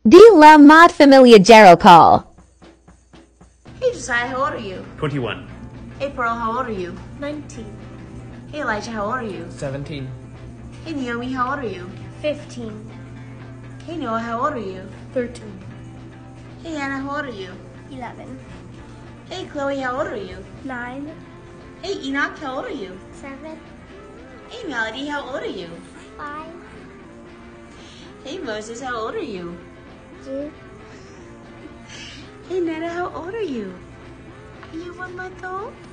Di la mod familia Jero call. Hey Josiah, how old are you? 21. Hey Pearl, how old are you? 19. Hey Elijah, how old are you? 17. Hey Naomi, how old are you? 15. Hey Noah, how old are you? 13. Hey Hannah, how old are you? 11. Hey Chloe, how old are you? 9. Hey Enoch, how old are you? 7. Hey Melody, how old are you? 5. Hey Moses, how old are you? 2. Hey Nana, how old are you? Are you 1 month old?